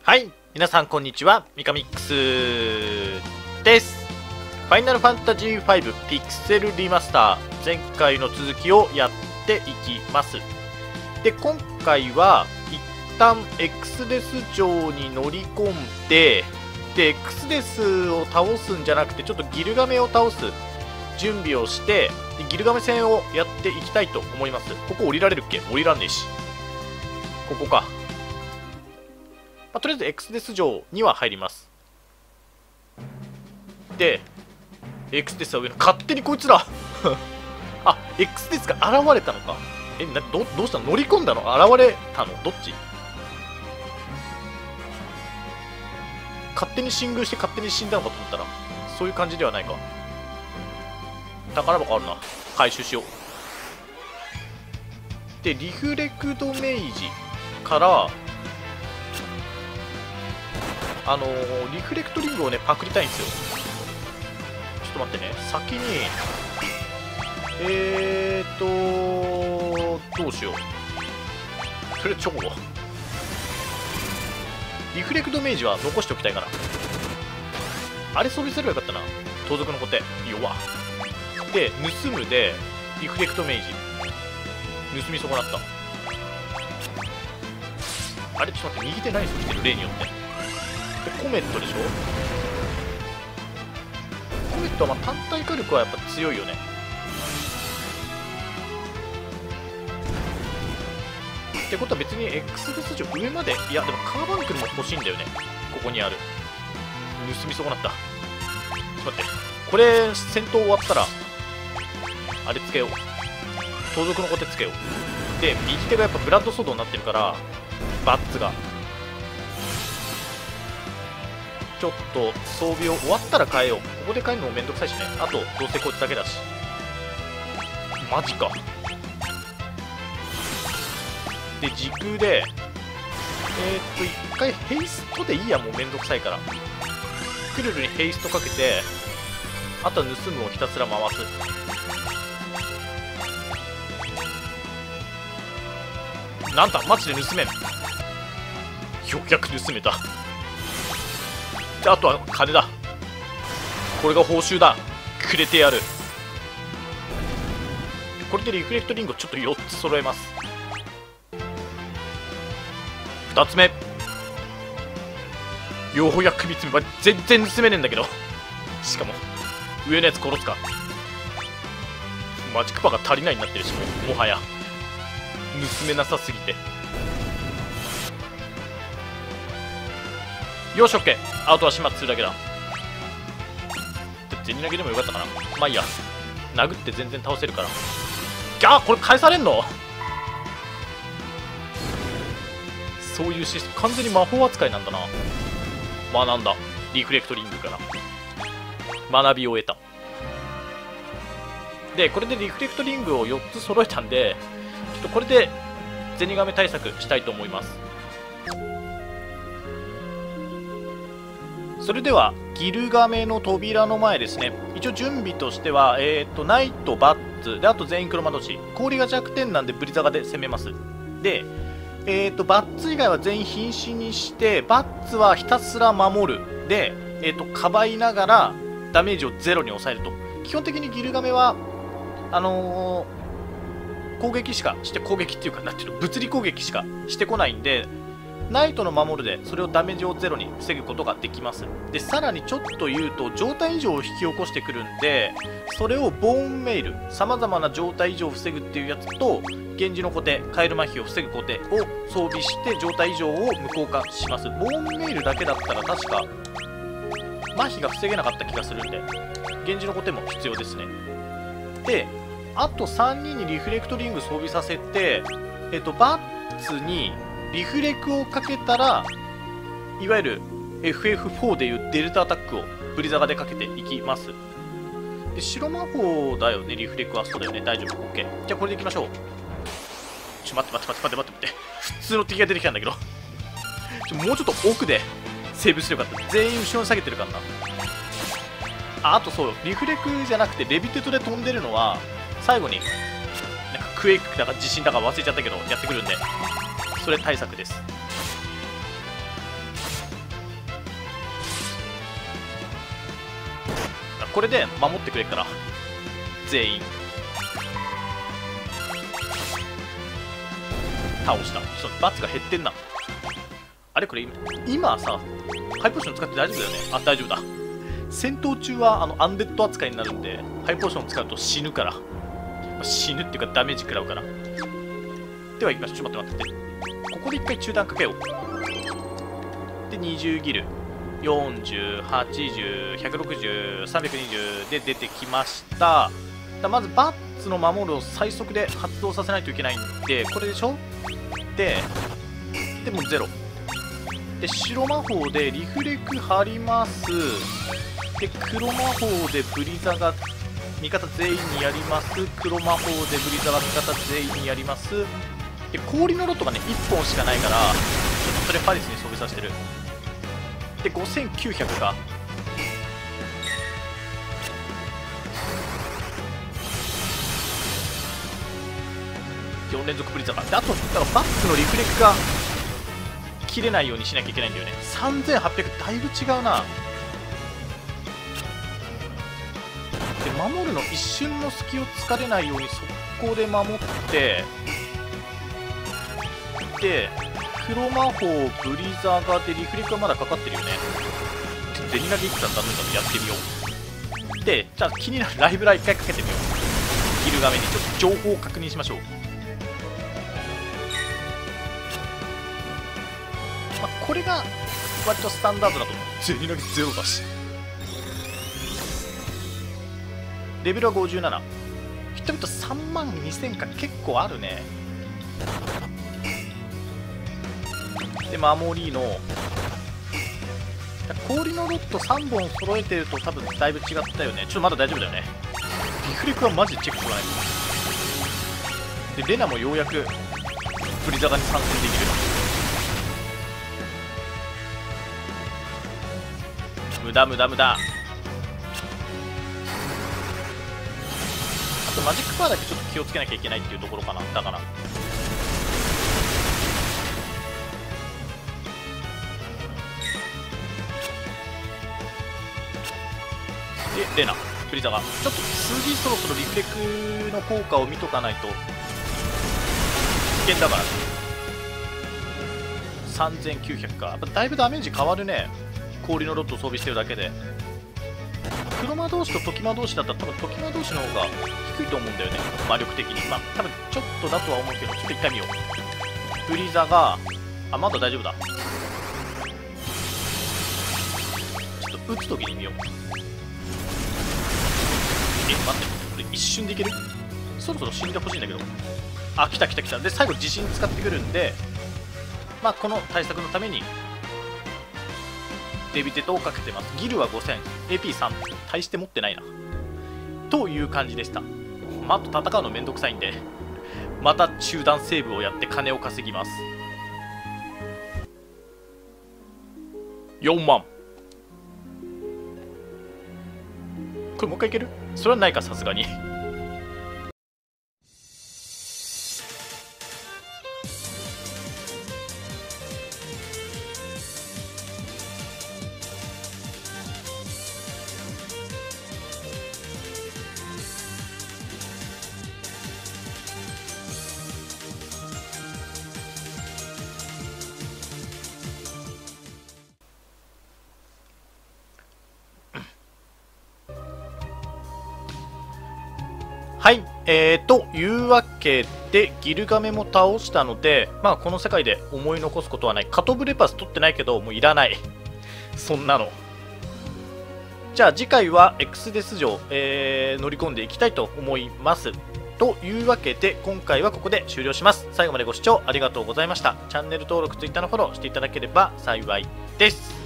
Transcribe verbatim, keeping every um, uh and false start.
はい、皆さんこんにちは、ミカミックスです。ファイナルファンタジーファイブピクセルリマスター、前回の続きをやっていきます。で、今回は一旦エクスデス城に乗り込んで、で、エクスデスを倒すんじゃなくて、ちょっとギルガメを倒す準備をして、でギルガメ戦をやっていきたいと思います。ここ降りられるっけ？降りらんねえし。ここか。まあ、とりあえずエクスデス城には入ります。で、エクスデスは上の、勝手にこいつらあ、エクスデスが現れたのか。え、な、ど、どうしたの？乗り込んだの？現れたの？どっち？勝手に進軍して勝手に死んだのかと思ったら、そういう感じではないか。宝箱あるな。回収しよう。で、リフレクトメイジから、あのー、リフレクトリングをね、パクりたいんですよ。ちょっと待ってね。先に、えーと、どうしよう。それチョコ。リフレクトメイジは残しておきたいから。あれ装備すればよかったな。盗賊の小手。弱。で、盗むで、リフレクトメイジ。盗み損なった。あれちょっと待って、右手何してる？例によって。でコメットでしょ。コメットはまあ単体火力はやっぱ強いよね。ってことは別に X デス城上まで、いやでもカーバンクルも欲しいんだよね。ここにある。盗み損なった。ちょっと待って、これ戦闘終わったらあれつけよう。盗賊の小手つけよう。で右手がやっぱブラッドソードになってるから、バッツがちょっと装備を終わったら変えよう。ここで変えるのもめんどくさいしね。あとどうせこいつだけだし。マジか。で時空でえー、っと一回ヘイストでいいや。もうめんどくさいからクルルにヘイストかけて、あとは盗むをひたすら回す。なんだマジで盗めん。ようやく盗めた。であとは金だ。これが報酬だ。くれてやる。これでリフレクトリングをちょっとよっつ揃えます。ふたつめ、ようやくみっつめ。ま全然盗めねえんだけどしかも上のやつ殺すか。マジックパが足りないになってるし、ももはや盗めなさすぎて。よし OK。 あとは始末するだけだ。銭投げでもよかったかな。まあいいや、殴って全然倒せるから。ギャー、これ返されんの？そういうシステム、完全に魔法扱いなんだな。学んだ。リフレクトリングから学びを得た。でこれでリフレクトリングをよっつ揃えたんで、ちょっとこれでゼニガメ対策したいと思います。それではギルガメの扉の前ですね。一応準備としては、えー、とナイト、バッツで、あと全員黒魔導士。氷が弱点なんでブリザガで攻めます。で、えー、とバッツ以外は全員瀕死にして、バッツはひたすら守るで、えー、とかばいながらダメージをゼロに抑えると。基本的にギルガメはあのー、攻撃しかして、攻撃っていうかなんていうの、物理攻撃しかしてこないんで、ナイトの守るでそれをダメージをゼロに防ぐことができます。でさらにちょっと言うと、状態異常を引き起こしてくるんで、それをボーンメイル、さまざまな状態異常を防ぐっていうやつと、源氏の小手、カエル麻痺を防ぐ小手を装備して状態異常を無効化します。ボーンメイルだけだったら確か麻痺が防げなかった気がするんで、源氏の小手も必要ですね。であとさんにんにリフレクトリング装備させて、えっとバッツにリフレクをかけたら、いわゆる エフエフフォー でいうデルタアタックをブリザガでかけていきます。で白魔法だよね、リフレクは。そうだよね、大丈夫。 OK。 じゃあこれでいきましょう。ちょ待って待って待って待って待って、普通の敵が出てきたんだけどちょもうちょっと奥でセーブすればよかった。全員後ろに下げてるからな。ああとそう、リフレクじゃなくてレビテトで飛んでるのは最後になんかクエイクだか地震だか忘れちゃったけどやってくるんで、それ対策です。 これで守ってくれっから全員倒した。ちょっと罰が減ってんな。あれこれ今今さハイポーション使って大丈夫だよね。あ、大丈夫だ。戦闘中はあのアンデッド扱いになるんで、ハイポーションを使うと死ぬから、まあ、死ぬっていうかダメージ食らうから。では行きましょう。ちょっと待って待ってここで一回中断かけよう。でにじゅうギルよんじゅう、はちじゅう、ひゃくろくじゅう、さんびゃくにじゅうで出てきました。だまずバッツの守るを最速で発動させないといけないんで、これでしょ。ででもうゼロで、白魔法でリフレク張ります。で黒魔法でブリザが味方全員にやります。黒魔法でブリザが味方全員にやります。で氷のロットがねいっぽんしかないから、ちょっとそれパリスに装備させてる。でごせんきゅうひゃくか。よん連続ブリザーで、あとだからバックのリフレクが切れないようにしなきゃいけないんだよね。さんぜんはっぴゃくだいぶ違うな。で守るの一瞬の隙を突かれないように速攻で守って、で黒魔法ブリザーガーでリフレクがまだかかってるよね。ゼニガゲいくらだったのやってみよう。でじゃあ気になるライブラ一回かけてみよう。ギル画面にちょっと情報を確認しましょう。まあ、これが割とスタンダードだと思う。ゼニガゲゼロだし、レベルはごじゅうなな、ヒットビットさんまんにせんか、結構あるね。で守りの氷のロットさんぼん揃えてると多分だいぶ違ったよね。ちょっとまだ大丈夫だよね。リフレクはマジでチェックしとかないと。でレナもようやくブリザガに参戦できる。無駄無駄無駄。あとマジックパワーだけちょっと気をつけなきゃいけないっていうところかな。だからでレナブリザガちょっと次そろそろリフレクの効果を見とかないと危険だから。さんぜんきゅうひゃくか。やっぱだいぶダメージ変わるね。氷のロットを装備してるだけで。黒魔同士と時魔同士だったら多分時魔同士の方が低いと思うんだよね、魔力的に。まあ多分ちょっとだとは思うけど、ちょっと一回見よう。ブリザがあまだ大丈夫だ。ちょっと撃つ時に見よう。え待って、これ一瞬でいける？そろそろ死んでほしいんだけど。あ、来た来た来た。で最後自信使ってくるんで、まあこの対策のためにデビテトをかけてます。ギルはごせん、 エーピーさん、 大して持ってないなという感じでした。まあ、あと戦うのめんどくさいんでまた中断セーブをやって金を稼ぎます。よんまん。これもう一回いける？それはないか、さすがに。はい、えー、というわけでギルガメも倒したので、まあ、この世界で思い残すことはない。カトブレパス取ってないけどもういらないそんなの。じゃあ次回は X デス城、えー、乗り込んでいきたいと思います。というわけで今回はここで終了します。最後までご視聴ありがとうございました。チャンネル登録、Twitter のフォローしていただければ幸いです。